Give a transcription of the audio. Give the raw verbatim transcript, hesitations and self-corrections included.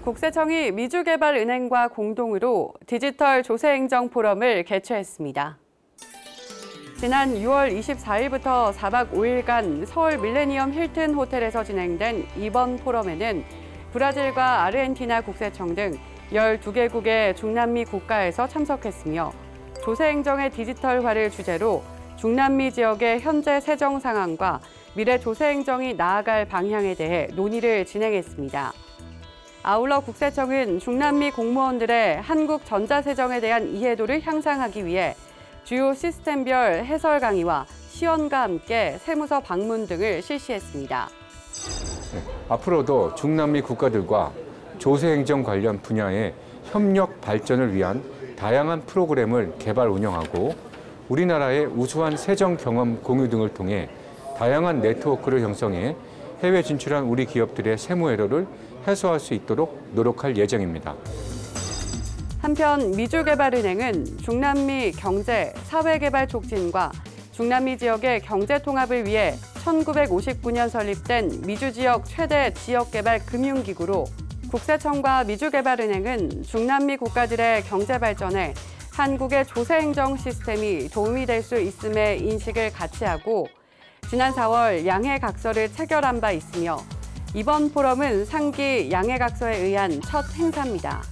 국세청이 미주개발은행과 공동으로 디지털 조세행정 포럼을 개최했습니다. 지난 유월 이십사일부터 사박 오일간 서울 밀레니엄 힐튼 호텔에서 진행된 이번 포럼에는 브라질과 아르헨티나 국세청 등 열두 개국의 중남미 국가에서 참석했으며 조세행정의 디지털화를 주제로 중남미 지역의 현재 세정 상황과 미래 조세행정이 나아갈 방향에 대해 논의를 진행했습니다. 아울러 국세청은 중남미 공무원들의 한국 전자세정에 대한 이해도를 향상하기 위해 주요 시스템별 해설 강의와 시연과 함께 세무서 방문 등을 실시했습니다. 네, 앞으로도 중남미 국가들과 조세행정 관련 분야의 협력 발전을 위한 다양한 프로그램을 개발 운영하고 우리나라의 우수한 세정 경험 공유 등을 통해 다양한 네트워크를 형성해 해외 진출한 우리 기업들의 세무 애로를 해소할 수 있도록 노력할 예정입니다. 한편 미주개발은행은 중남미 경제, 사회개발 촉진과 중남미 지역의 경제 통합을 위해 천구백오십구년 설립된 미주 지역 최대 지역개발 금융기구로 국세청과 미주개발은행은 중남미 국가들의 경제 발전에 한국의 조세행정 시스템이 도움이 될 수 있음의 인식을 같이 하고 지난 사월 양해각서를 체결한 바 있으며 이번 포럼은 상기 양해각서에 의한 첫 행사입니다.